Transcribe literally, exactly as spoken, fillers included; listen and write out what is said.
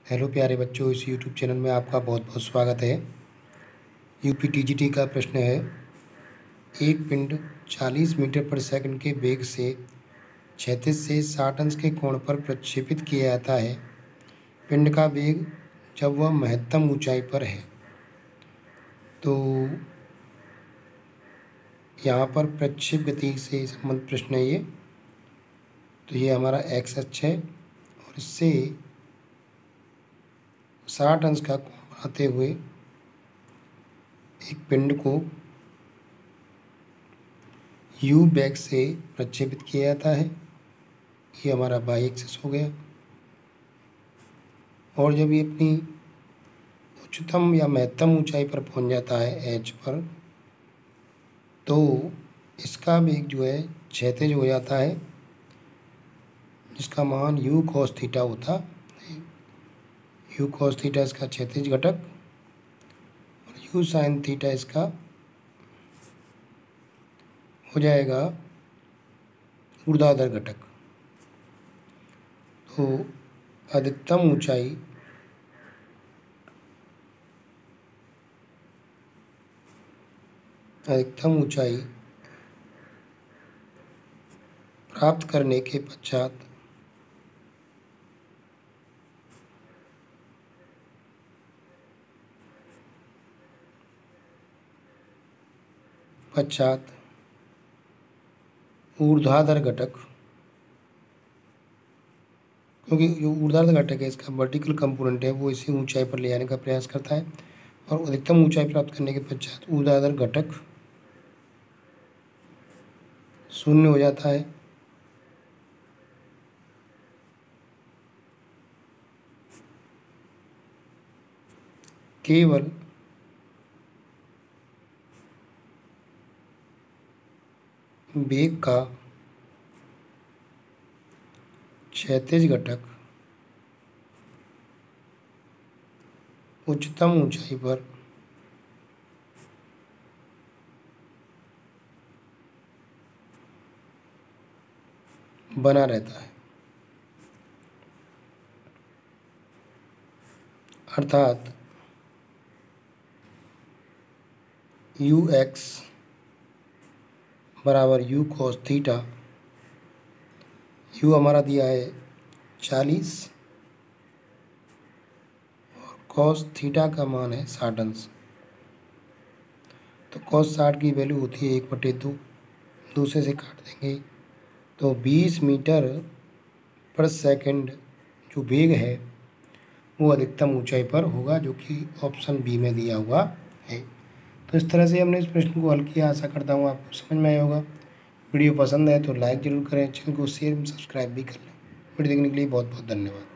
Hello प्यारे बच्चों, इस यूट्यूब चैनल में आपका बहुत बहुत स्वागत है। यूपी टीजीटी का प्रश्न है, एक पिंड चालीस मीटर पर सेकंड के वेग से क्षैतिज से साठ अंश के कोण पर प्रक्षेपित किया जाता है। पिंड का वेग जब वह महत्तम ऊंचाई पर है। तो यहाँ पर प्रक्षेप गति से संबंधित प्रश्न है ये। तो ये हमारा एक्स अक्ष है और इससे साठ अंश का कोण बनाते हुए एक पिंड को यू वेग से प्रक्षेपित किया जाता है। ये हमारा वाई एक्सिस हो गया। और जब ये अपनी उच्चतम या महत्तम ऊंचाई पर पहुंच जाता है एच पर, तो इसका वेग जो है क्षैतिज हो जाता है, जिसका मान यू कॉस थीटा होता है। यू कॉस थीटा इसका क्षैतिज घटक और यू साइन थीटा इसका हो जाएगा ऊर्ध्वाधर घटक। तो अधिकतम ऊंचाई अधिकतम ऊंचाई प्राप्त करने के पश्चात पश्चात ऊर्ध्वाधर घटक, क्योंकि जो ऊर्ध्वाधर घटक है इसका वर्टिकल कंपोनेंट है, वो इसे ऊंचाई पर ले जाने का प्रयास करता है और अधिकतम ऊंचाई प्राप्त करने के पश्चात ऊर्ध्वाधर घटक शून्य हो जाता है। केवल वेग का क्षैतिज घटक उच्चतम ऊंचाई पर बना रहता है। अर्थात यू एक्स बराबर यू कॉस थीटा। यू हमारा दिया है चालीस और कॉस थीटा का मान है साठ अंश। तो कॉस साठ की वैल्यू होती है एक बटे दो, दूसरे से काट देंगे तो बीस मीटर पर सेकंड जो वेग है वो अधिकतम ऊंचाई पर होगा, जो कि ऑप्शन बी में दिया हुआ है। तो इस तरह से हमने इस प्रश्न को हल किया। आशा करता हूँ आपको समझ में आया होगा। वीडियो पसंद है तो लाइक ज़रूर करें, चैनल को शेयर सब्सक्राइब भी कर लें। वीडियो देखने के लिए बहुत बहुत धन्यवाद।